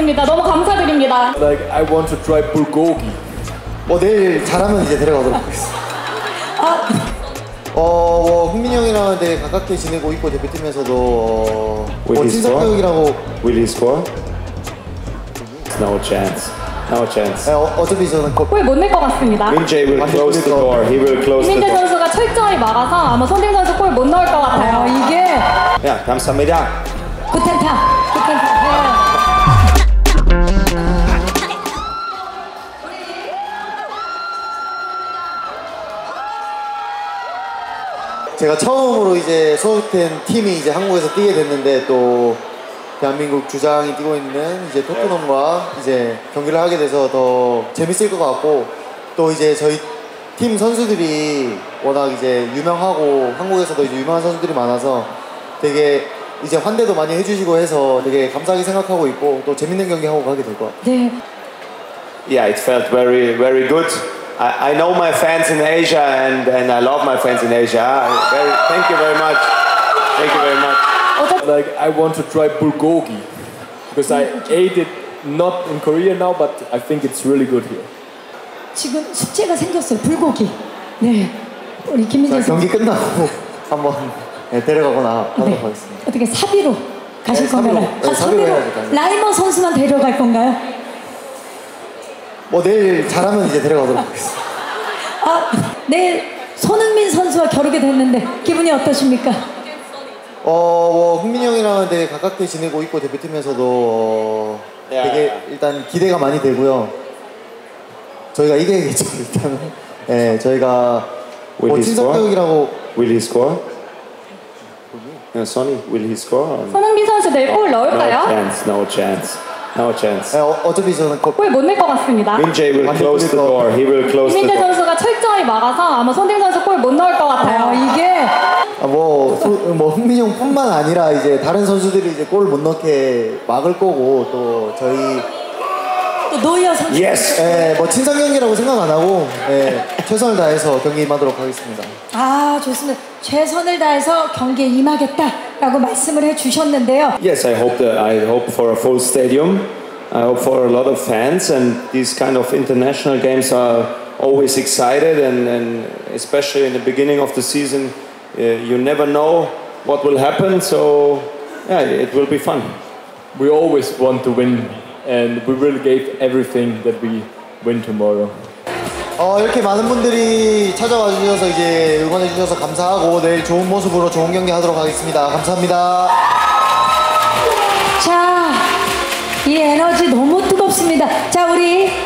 있습니다. 너무 감사드립니다. Like I want to try bulgogi. 내일 잘하면 이제 데려가도록 하겠습니다. 흥민이 형이랑 되게 가깝게 지내고 있고 대표팀에서도 친선교육이라고. Will he score? No chance. No chance. 어차피 저는 골 못 낼 것 같습니다. 민재 will close the door. He will close the 이민재 door. 선수가 철저히 막아서 아마 손흥민 선수 골 못 넣을 것 같아요. 이게 야, 감사합니다. 굿텐타. 제가 처음으로 이제 소속된 팀이 이제 한국에서 뛰게 됐는데 또 대한민국 주장이 뛰고 있는 이제 토트넘과 이제 경기를 하게 돼서 더 재밌을 것 같고 또 이제 저희 팀 선수들이 워낙 이제 유명하고 한국에서도 이제 유명한 선수들이 많아서 되게 이제 환대도 많이 해주시고 해서 되게 감사하게 생각하고 있고 또 재밌는 경기 하고 가게 될 것 같아요. 네. Yeah, it felt very, very good. I know my fans in Asia and I love my fans in Asia. Thank you very much. Thank you very much. Like I want to try bulgogi because I ate it not in Korea now, but I think it's really good here. 지금 숙제가 생겼어요. 불고기. 네. 우리 김민재 선수. 경기 끝나고 한번 데려가거나 하도록 하겠습니다. 어떻게 사비로 가실 건가요? 사비로 해야죠. 라이머 선수만 데려갈 건가요? 내일 잘하면 이제 데려가도록 하겠습니다. 내일 손흥민 선수와 겨루게 됐는데 기분이 어떠십니까? 흥민이 형이랑 되게 가깝게 지내고 있고 대표팀에서도 되게 일단 기대가 많이 되고요. 저희가 이겨야겠죠 일단은. 네, 저희가 친선교육이라고. Will he score? Sonny, will he score? 손흥민 선수 내일 골 넣을까요? No chance. No chance. No chance. 어차피 저는 골 못 낼 것 같습니다. 민재 will close the door. He will close the 이민재 door. 선수가 철저히 막아서 아마 손흥민 선수 골 못 넣을 것 같아요. 이게 흥민이 형뿐만 아니라 이제 다른 선수들이 이제 골을 못 넣게 막을 거고 또 저희 또 노이어 선수. Yes. 친선 경기라고 생각 안 하고 최선을 다해서 경기 임하도록 하겠습니다. 좋습니다. 최선을 다해서 경기에 임하겠다라고 말씀을 해주셨는데요. Yes, I hope for a full stadium. I hope for a lot of fans, and these kind of international games are always excited, and especially in the beginning of the season, you never know what will happen. So, yeah, it will be fun. We always want to win, and we will give everything that we win tomorrow. 이렇게 많은 분들이 찾아와 주셔서 이제 응원해 주셔서 감사하고 내일 좋은 모습으로 좋은 경기 하도록 하겠습니다. 감사합니다. 자, 이 에너지 너무 뜨겁습니다. 자, 우리